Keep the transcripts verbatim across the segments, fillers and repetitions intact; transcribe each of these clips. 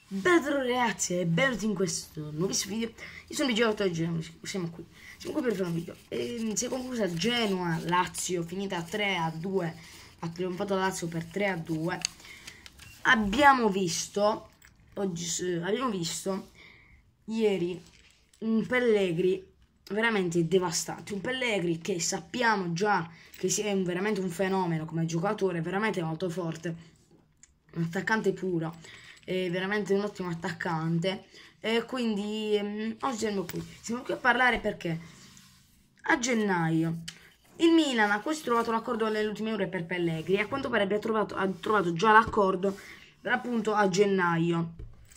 Bello ragazzi e benvenuti in questo nuovissimo video. Io sono Bigiotto e Genoa, siamo qui. Siamo qui per fare un video. E si è conclusa Genoa-Lazio, finita tre a due. Ha trionfato Lazio per tre a due. Abbiamo visto, oggi abbiamo visto ieri un Pellegrini veramente devastante. Un Pellegrini che sappiamo già che è un, veramente un fenomeno come giocatore, veramente molto forte. Un attaccante puro. È veramente un ottimo attaccante e quindi um, oggi siamo qui siamo qui a parlare perché a gennaio il Milan ha quasi trovato l'accordo nelle ultime ore per Pellegrini e a quanto pare abbia trovato, ha trovato già l'accordo appunto a gennaio.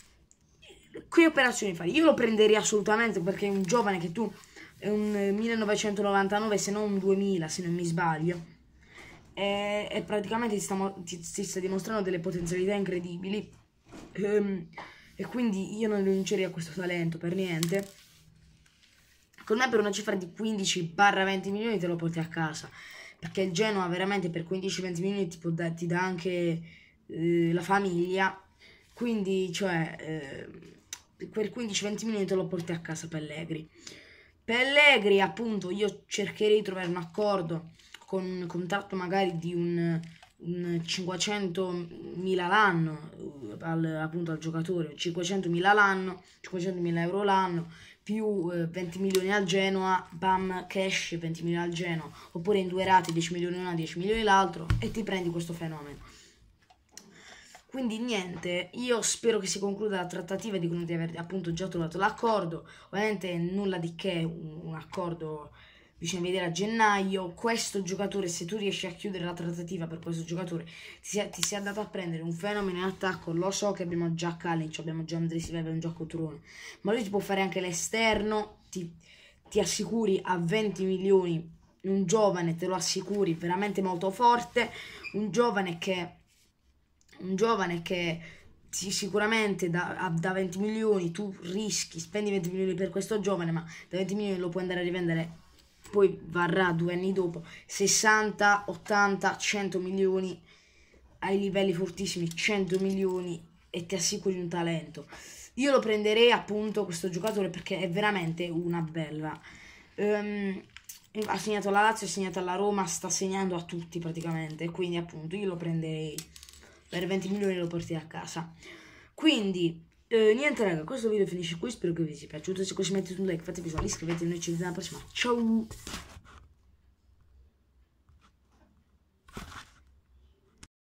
Che operazioni fare? Io lo prenderei assolutamente perché è un giovane che tu è un millenovecentonovantanove se non un duemila se non mi sbaglio e, e praticamente ti sta, ti, ti sta dimostrando delle potenzialità incredibili. Um, e quindi io non rinuncerei a questo talento per niente. Con me per una cifra di quindici venti milioni te lo porti a casa, perché il Genoa veramente per quindici venti milioni ti, può da, ti dà anche eh, la famiglia. Quindi cioè eh, per quindici venti milioni te lo porti a casa Pellegrini. Pellegrini appunto io cercherei di trovare un accordo con un contratto magari di un cinquecentomila l'anno al, appunto al giocatore, cinquecentomila l'anno, cinquecentomila euro l'anno più eh, venti milioni al Genoa, bam, cash, venti milioni al Genoa, oppure in due rate dieci milioni una, dieci milioni l'altro e ti prendi questo fenomeno. Quindi niente, io spero che si concluda la trattativa, dicono di aver appunto già trovato l'accordo, ovviamente nulla di che, un, un accordo bisogna vedere a gennaio. Questo giocatore, se tu riesci a chiudere la trattativa per questo giocatore, ti sia, ti sia andato a prendere un fenomeno in attacco. Lo so che abbiamo già Kalinic, abbiamo già Andrei Silva, abbiamo già Coturone, ma lui ti può fare anche l'esterno, ti, ti assicuri a venti milioni un giovane, te lo assicuri veramente molto forte, un giovane che un giovane che sì, sicuramente da, da venti milioni tu rischi, spendi venti milioni per questo giovane, ma da venti milioni lo puoi andare a rivendere, poi varrà due anni dopo sessanta, ottanta, cento milioni ai livelli fortissimi, cento milioni e ti assicuri un talento. Io lo prenderei appunto questo giocatore perché è veramente una bella. Um, ha segnato la Lazio, ha segnato alla Roma, sta segnando a tutti praticamente, quindi appunto io lo prenderei per venti milioni, lo porti a casa. Quindi Eh, niente raga, questo video finisce qui, spero che vi sia piaciuto. Se così mettete un like, fate visuale, iscrivetevi, noi ci vediamo alla prossima, ciao.